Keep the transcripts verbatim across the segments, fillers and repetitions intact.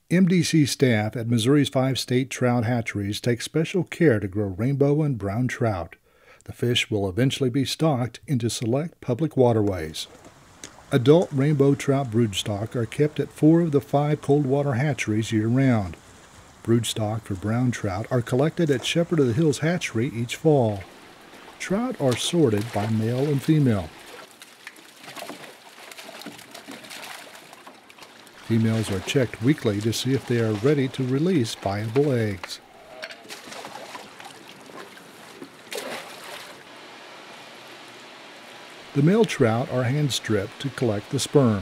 M D C staff at Missouri's five state trout hatcheries take special care to grow rainbow and brown trout. The fish will eventually be stocked into select public waterways. Adult rainbow trout broodstock are kept at four of the five cold water hatcheries year-round. Broodstock for brown trout are collected at Shepherd of the Hills Hatchery each fall. Trout are sorted by male and female. Females are checked weekly to see if they are ready to release viable eggs. The male trout are hand-stripped to collect the sperm.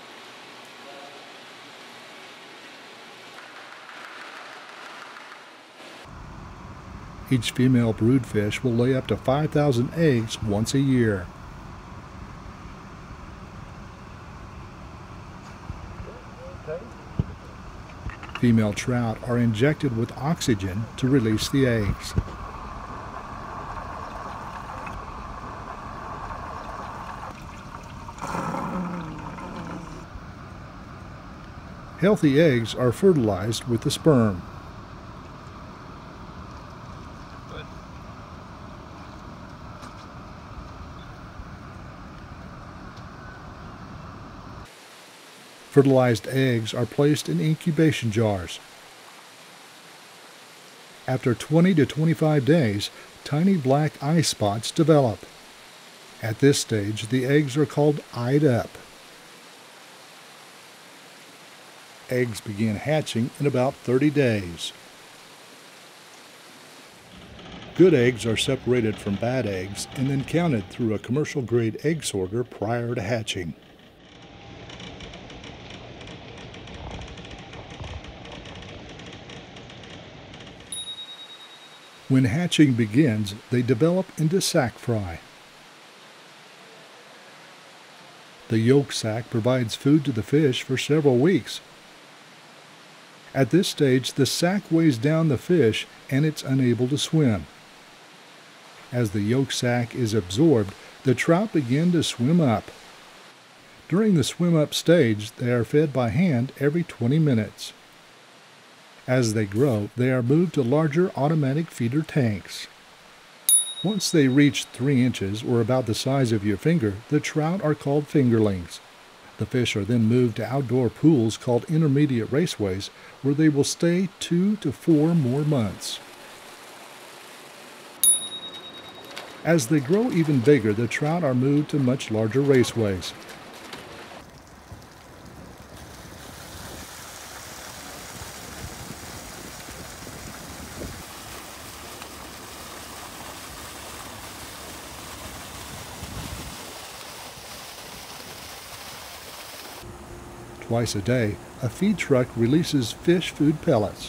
Each female broodfish will lay up to five thousand eggs once a year. Female trout are injected with oxygen to release the eggs. Healthy eggs are fertilized with the sperm. Fertilized eggs are placed in incubation jars. After twenty to twenty-five days, tiny black eye spots develop. At this stage, the eggs are called eyed up. Eggs begin hatching in about thirty days. Good eggs are separated from bad eggs and then counted through a commercial-grade egg sorter prior to hatching. When hatching begins, they develop into sac fry. The yolk sac provides food to the fish for several weeks. At this stage, the sac weighs down the fish and it's unable to swim. As the yolk sac is absorbed, the trout begin to swim up. During the swim up stage, they are fed by hand every twenty minutes. As they grow, they are moved to larger automatic feeder tanks. Once they reach three inches, or about the size of your finger, the trout are called fingerlings. The fish are then moved to outdoor pools called intermediate raceways, where they will stay two to four more months. As they grow even bigger, the trout are moved to much larger raceways. Twice a day, a feed truck releases fish food pellets.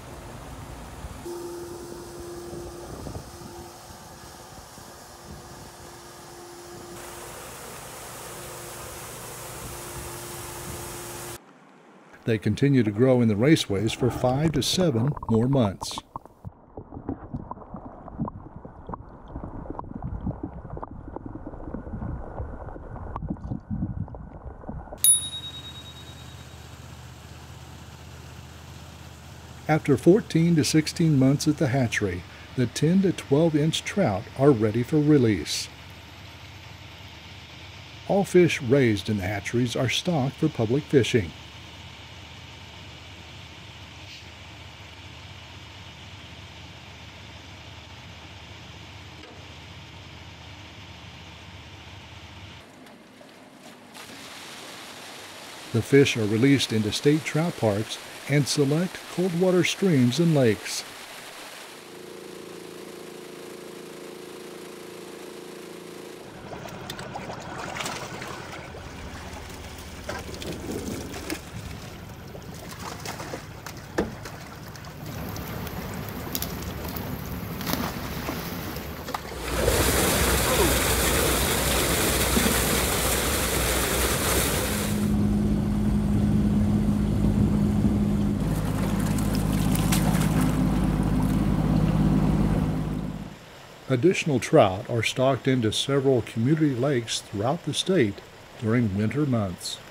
They continue to grow in the raceways for five to seven more months. After fourteen to sixteen months at the hatchery, the ten to twelve inch trout are ready for release. All fish raised in the hatcheries are stocked for public fishing. The fish are released into state trout parks and select cold water streams and lakes. Additional trout are stocked into several community lakes throughout the state during winter months.